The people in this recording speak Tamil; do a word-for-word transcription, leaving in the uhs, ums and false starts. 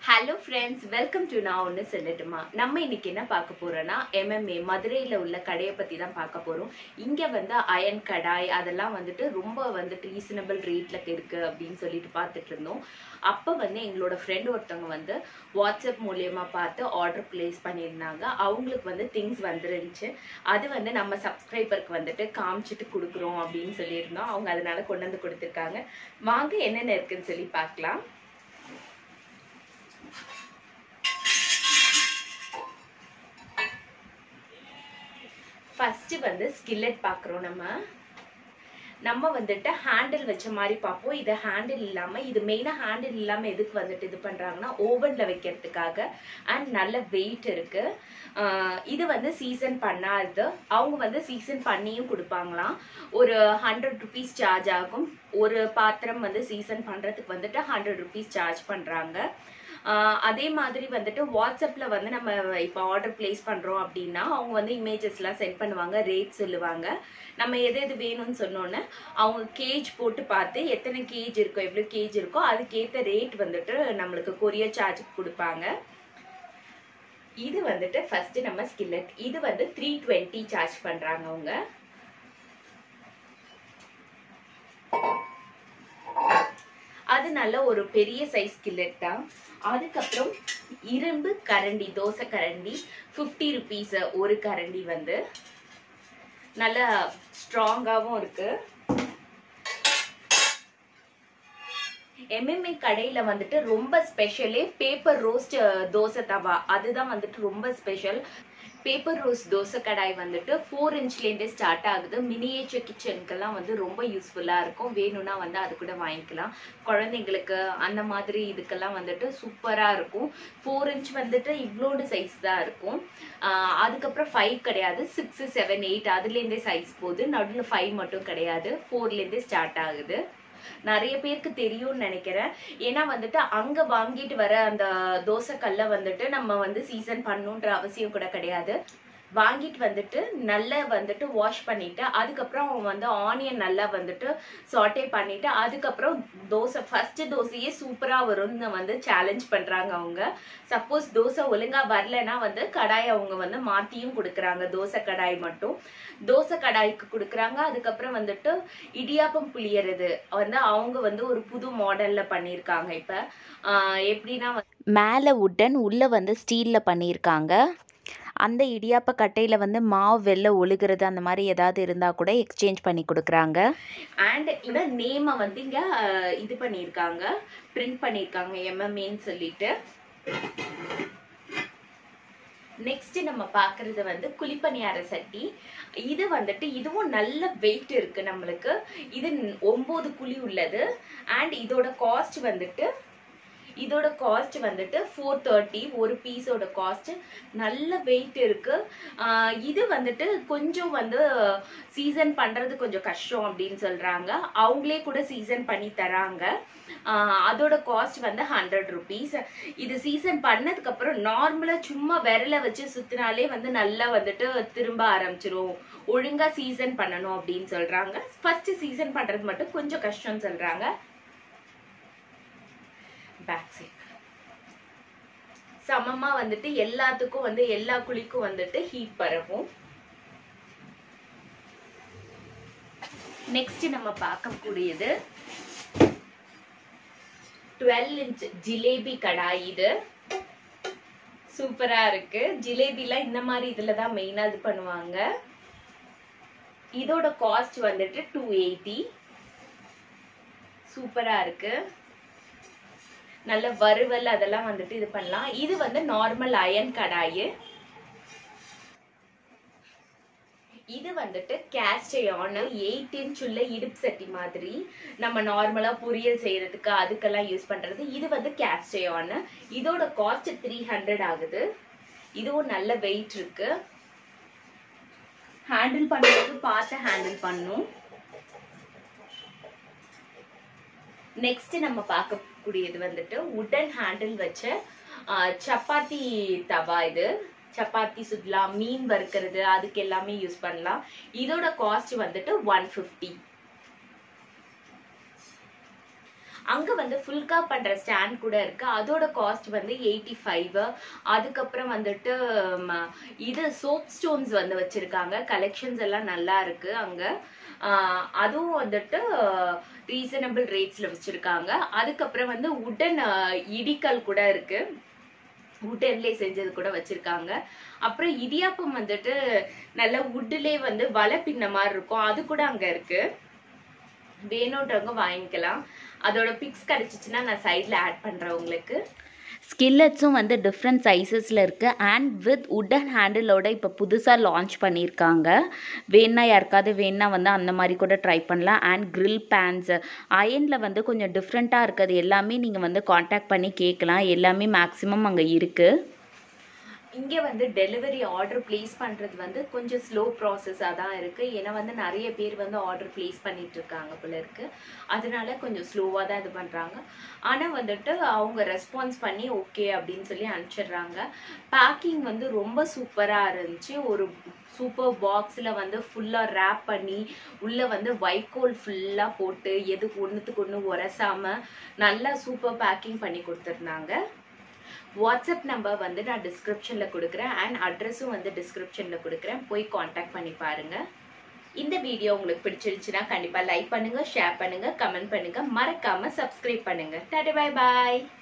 Hello friends, welcome to நான் ஒன்னு சொல்லட்டுமா. நம்ம இன்னைக்கு என்ன பார்க்க போறோம்னா M M A மதுரையில உள்ள கடையை பத்தி தான் பார்க்க போறோம். இங்க வந்து அயன் கடாய் அதெல்லாம் வந்துட்டு ரொம்ப வந்துட்டு ரீசனபிள் ரேட்ல இருக்கு அப்படின்னு சொல்லிட்டு பார்த்துட்டு இருந்தோம். அப்ப வந்து எங்களோட ஃப்ரெண்ட் ஒருத்தவங்க வந்து வாட்ஸ்அப் மூலமா பார்த்து ஆர்டர் பிளேஸ் பண்ணியிருந்தாங்க. அவங்களுக்கு வந்து திங்ஸ் வந்துருந்துச்சு. அது வந்து நம்ம சப்ஸ்கிரைபருக்கு வந்துட்டு காமிச்சிட்டு கொடுக்குறோம் அப்படின்னு சொல்லியிருந்தோம். அவங்க அதனால கொண்டு வந்து கொடுத்துருக்காங்க. வாங்க என்னென்ன இருக்குன்னு சொல்லி பார்க்கலாம். ஃபர்ஸ்ட் வந்து ஸ்கில்லட் பார்க்குறோம். நம்ம நம்ம வந்துட்டு ஹேண்டில் வச்ச மாதிரி பார்ப்போம். இது ஹேண்டில் இல்லாமல் இது மெயினாக ஹேண்டில் இல்லாமல் எதுக்கு வந்துட்டு இது பண்ணுறாங்கன்னா ஓவனில் வைக்கிறதுக்காக. அண்ட் நல்ல வெயிட் இருக்குது. இது வந்து சீசன் பண்ணாது. அவங்க வந்து சீசன் பண்ணியும் கொடுப்பாங்களாம். ஒரு ஹண்ட்ரட் ருபீஸ் சார்ஜ் ஆகும். ஒரு பாத்திரம் வந்து சீசன் பண்ணுறதுக்கு வந்துட்டு ஹண்ட்ரட் ருபீஸ் சார்ஜ் பண்ணுறாங்க. அதே மாதிரி வந்துட்டு வாட்ஸ்அப்பில் வந்து நம்ம இப்போ ஆர்டர் பிளேஸ் பண்ணுறோம் அப்படின்னா அவங்க வந்து இமேஜஸ்லாம் சென்ட் பண்ணுவாங்க, ரேட் சொல்லுவாங்க. நம்ம எது எது வேணும்னு சொன்னோன்னே அவங்க கேஜ் போட்டு பார்த்து எத்தனை கேஜ் இருக்கோ எவ்வளோ கேஜ் இருக்கோ அதுக்கேற்ற ரேட் வந்துட்டு நம்மளுக்கு கொரியர் சார்ஜ் கொடுப்பாங்க. இது வந்துட்டு ஃபர்ஸ்ட் நம்ம ஸ்கில்லட். இது வந்து த்ரீ டுவெண்ட்டி சார்ஜ் பண்ணுறாங்க அவங்க. அது நல்ல ஒரு பெரிய சைஸ் ஸ்கில்லட் தான். அதுக்கப்புறம் இரும்பு கரண்டி, தோசை கரண்டி ஃபிஃப்டி ருபீஸ் ஒரு கரண்டி வந்து நல்ல ஸ்ட்ராங்காகவும் இருக்கு. M M A கடையில் வந்துட்டு ரொம்ப ஸ்பெஷலே பேப்பர் ரோஸ்ட் தோசை தவா, அதுதான் வந்துட்டு ரொம்ப special. Paper roast dosa kadai வந்துட்டு ஃபோர் இன்ச்லேருந்தே ஸ்டார்ட் ஆகுது. மினியேச்சர் கிச்சனுக்கெல்லாம் வந்து ரொம்ப யூஸ்ஃபுல்லாக இருக்கும். வேணும்னா வந்து அது கூட வாங்கிக்கலாம். குழந்தைங்களுக்கு அந்த மாதிரி இதுக்கெல்லாம் வந்துட்டு சூப்பராக இருக்கும். ஃபோர் இன்ச் வந்துட்டு இவ்வளோடு சைஸ் தான் இருக்கும். அதுக்கப்புறம் ஃபைவ் கிடையாது, சிக்ஸ் செவன் எயிட் அதுலேருந்தே சைஸ் போகுது. நடுவில் ஃபைவ் மட்டும் கிடையாது, ஃபோர்லேருந்தே ஸ்டார்ட் ஆகுது. நிறைய பேருக்கு தெரியும்னு நினைக்கிறேன். ஏன்னா வந்துட்டு அங்க வாங்கிட்டு வர அந்த தோசை கல்ல வந்துட்டு நம்ம வந்து சீசன் பண்ணணுன்ற அவசியம் கூட கிடையாது. வாங்கிட்டு வந்துட்டு நல்லா வந்துட்டு வாஷ் பண்ணிட்டு அதுக்கப்புறம் அவங்க வந்து ஆனியன் நல்லா வந்துட்டு சாட்டே பண்ணிட்டு அதுக்கப்புறம் தோசை ஃபர்ஸ்ட் தோசையே சூப்பரா வரும்னு வந்து சேலஞ்ச் பண்றாங்க அவங்க. சப்போஸ் தோசை ஒழுங்கா வரலன்னா வந்து கடாய் அவங்க வந்து மாத்தியும் கொடுக்குறாங்க. தோசை கடாய் மட்டும் தோசை கடாய்க்கு கொடுக்குறாங்க. அதுக்கப்புறம் வந்துட்டு இடியாப்பம் புளியறது வந்து அவங்க வந்து ஒரு புது மாடல்ல பண்ணியிருக்காங்க. இப்ப ஆஹ் எப்படின்னா மேல உட்டன் உள்ள வந்து ஸ்டீல்ல பண்ணியிருக்காங்க. அந்த இடியாப்ப கட்டையில் வந்து மாவு வெளில ஒழுகிறது அந்த மாதிரி ஏதாவது இருந்தால் கூட எக்ஸ்சேஞ்ச் பண்ணி கொடுக்குறாங்க. அண்ட் இந்த நேமை வந்து இங்கே இது பண்ணியிருக்காங்க, பிரிண்ட் பண்ணியிருக்காங்க M M Aன்னு சொல்லிட்டு. நெக்ஸ்ட் நம்ம பார்க்கறது வந்து குழிப்பணியார சட்டி. இது வந்துட்டு இதுவும் நல்ல வெயிட் இருக்கு நம்மளுக்கு. இது ஒன்பது குழி உள்ளது. அண்ட் இதோட காஸ்ட் வந்துட்டு இதோட காஸ்ட் வந்துட்டு ஃபோர் தேர்ட்டி ஒரு பீஸோட காஸ்ட். நல்ல வெயிட் இருக்கு. இது வந்துட்டு கொஞ்சம் வந்து சீசன் பண்றது கொஞ்சம் கஷ்டம் அப்படின்னு சொல்றாங்க. அவங்களே கூட சீசன் பண்ணி தராங்க. அதோட காஸ்ட் வந்து ஹண்ட்ரட் ருபீஸ். இது சீசன் பண்ணதுக்கு அப்புறம் நார்மலா சும்மா விரல வச்சு சுத்தினாலே வந்து நல்லா வந்துட்டு திரும்ப ஆரம்பிச்சிரும். ஒழுங்கா சீசன் பண்ணணும் அப்படின்னு சொல்றாங்க. ஃபர்ஸ்ட் சீசன் பண்றது மட்டும் கொஞ்சம் கஷ்டம்னு சொல்றாங்க. பேக் சைட் சமமா வந்துட்டு எல்லாத்துக்கும் வந்து எல்லா குழிக்கும் வந்துட்டு ஹீட் பரவும். நெக்ஸ்ட் நம்ம பார்க்கக்கூடியது டுவெல் இன்ச் ஜிலேபி கடாய். இது சூப்பரா இருக்கு. ஜிலேபிலாம் இந்த மாதிரி இதுலதான் மெயினா இது பண்ணுவாங்க. இதோட காஸ்ட் வந்துட்டு டூ எயிட்டி. சூப்பரா இருக்கு. நல்ல வறுவல் அதெல்லாம் வந்துட்டு இது பண்ணலாம். இது வந்து நார்மல் அயன் கடாய். இது வந்துட்டு கேஸ்ட் அயர்ன் எயிட் இன்ச் உள்ள இடுப்பு சட்டி மாதிரி நம்ம நார்மலா பொரியல் செய்யறதுக்கு அதுக்கெல்லாம் யூஸ் பண்றது. இது வந்து கேஸ்ட் அயர்ன். இதோட காஸ்ட் த்ரீ ஹண்ட்ரட் ஆகுது. இதுவும் நல்ல வெயிட் இருக்கு. ஹேண்டில் பண்றதுக்கு பார்த்து ஹேண்டில் பண்ணும். நெக்ஸ்ட் நம்ம பார்க்கக்கூடியது வந்துட்டு உடன் ஹேண்டில் வச்ச சப்பாத்தி தவா. இது சப்பாத்தி சுடலாம், மீன் வறுக்கிறது அதுக்கு எல்லாமே யூஸ் பண்ணலாம். இதோட காஸ்ட் வந்துட்டு ஒன் ஃபிஃப்டி. அங்க வந்து ஃபுல்கா பண்ற ஸ்டாண்ட் கூட இருக்கு. அதோட காஸ்ட் வந்து எயிட்டி ஃபைவ். அதுக்கப்புறம் வந்துட்டு இது சோப் ஸ்டோன்ஸ் வந்து வச்சிருக்காங்க. கலெக்ஷன்ஸ் எல்லாம் நல்லா இருக்கு அங்க. ஆஹ் அதுவும் வந்துட்டு ரீசனபிள் ரேட்ஸ்ல வச்சிருக்காங்க. அதுக்கப்புறம் வந்து உடன் இடிக்கல் கூட இருக்கு, உட்டன்லேயே செஞ்சது கூட வச்சிருக்காங்க. அப்புறம் இடியாப்பம் வந்துட்டு நல்ல உட்லே வந்து வலை பின்ன மாதிரி இருக்கும், அது கூட அங்க இருக்கு. வேணுன்றவங்க வாங்கிக்கலாம். அதோட பிக்ஸ் கிடைச்சிச்சுன்னா நான் சைட்ல ஆட் பண்றேன் உங்களுக்கு. ஸ்கில்லட்ஸும் வந்து டிஃப்ரெண்ட் சைஸஸில் இருக்குது அண்ட் வித் உட்டன் ஹேண்டிலோட இப்போ புதுசாக லான்ச் பண்ணியிருக்காங்க. வேணா யாருக்காவது வேணா வந்து அந்த மாதிரி கூட ட்ரை பண்ணலாம். அண்ட் கிரில் பேன்ஸ் அயனில் வந்து கொஞ்சம் டிஃப்ரெண்ட்டாக இருக்குது, எல்லாமே நீங்கள் வந்து காண்டாக்ட் பண்ணி கேட்கலாம். எல்லாமே மேக்ஸிமம் அங்கே இருக்குது. இங்கே வந்து டெலிவரி ஆர்டர் பிளேஸ் பண்ணுறது வந்து கொஞ்சம் ஸ்லோ ப்ராசஸாக தான் இருக்குது. ஏன்னா வந்து நிறைய பேர் வந்து ஆர்டர் பிளேஸ் பண்ணிட்டு இருக்காங்க போல இருக்கு, அதனால கொஞ்சம் ஸ்லோவாக தான் இது பண்ணுறாங்க. ஆனால் வந்துட்டு அவங்க ரெஸ்பான்ஸ் பண்ணி ஓகே அப்படின்னு சொல்லி அனுப்பிச்சிடுறாங்க. பேக்கிங் வந்து ரொம்ப சூப்பராக இருந்துச்சு. ஒரு சூப்பர் பாக்ஸில் வந்து ஃபுல்லாக ரேப் பண்ணி உள்ளே வந்து வைக்கோல் ஃபுல்லாக போட்டு எதுக்கு ஒன்றுத்துக்கு ஒன்று உரசாமல் நல்லா சூப்பர் பேக்கிங் பண்ணி கொடுத்துருந்தாங்க. வாட்ஸ்அப் நம்பர் வந்து நான் டிஸ்கிரிப்ஷனில் கொடுக்குறேன் அண்ட் அட்ரஸும் வந்து டிஸ்கிரிப்ஷனில் கொடுக்குறேன், போய் காண்டாக்ட் பண்ணி பாருங்கள். இந்த வீடியோ உங்களுக்கு பிடிச்சிருந்துச்சுன்னா கண்டிப்பாக லைக் பண்ணுங்கள், ஷேர் பண்ணுங்கள், கமெண்ட் பண்ணுங்கள், மறக்காமல் சப்ஸ்கிரைப் பண்ணுங்கள். டாடா பை பாய்.